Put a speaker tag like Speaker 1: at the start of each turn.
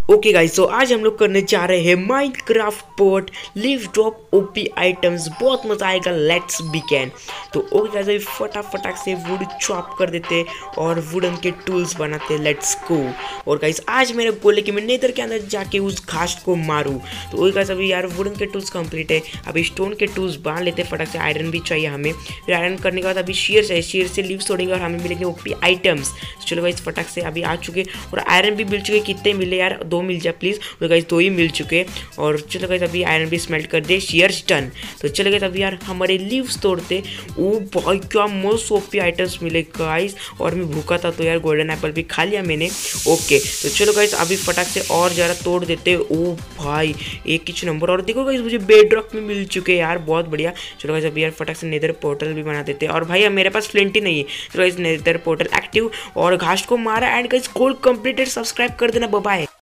Speaker 1: Okay guys, तो आज हम लोग करने जा रहे हैं Minecraft but leaves drop OP items. बहुत मजा आएगा, लेट्स बिगिन। तो ओके गाइस, अभी फटाफट से वुड चॉप कर देते हैं और वुडन के टूल्स बनाते हैं। Let's go. और गाइस आज मेरा गोल है कि मैं नेदर के अंदर जाके उस घास को मारूं। तो ओके गाइस, अभी यार वुडन के टूल्स कंप्लीट है, अभी स्टोन के टूल्स बांध लेते हैं फटाक से। आयरन भी चाहिए हमें, फिर आयरन करने के बाद अभी शेयर चाहिए, शेयर से लीव्स तोड़ेंगे और हमें मिलेंगे ओपी आइटम्स। चलो गाइस फटाक से अभी आ चुके और आयरन भी मिल चुके। कितने मिले यार? 2 मिल जाए प्लीज़। तो गाइस 2 ही मिल चुके। और चलो गाइस अभी आयरन भी स्मेल्ट कर दे, शेयर टन। तो चलो गाइस अभी यार हमारे लीव्स तोड़ते। ओ भाई क्या मस्त ओपी आइटम्स मिले गाइस। और मैं भूखा था तो यार गोल्डन एप्पल भी खा लिया मैंने। ओके तो चलो गाइस अभी फटाक से और ज़रा तोड़ देते। ओ भाई एक किच नंबर। और देखो गाइस मुझे बेड रॉक में मिल चुके यार, बहुत बढ़िया। चलो गाइस अभी यार फटाक से नेदर पोर्टल भी बना देते। और भाई मेरे पास फ्लिंट ही नहीं है। तो गाइस नेदर पोर्टल एक्टिव और घास को मारा and guys goal completed. Subscribe कर देना, बाय बाय।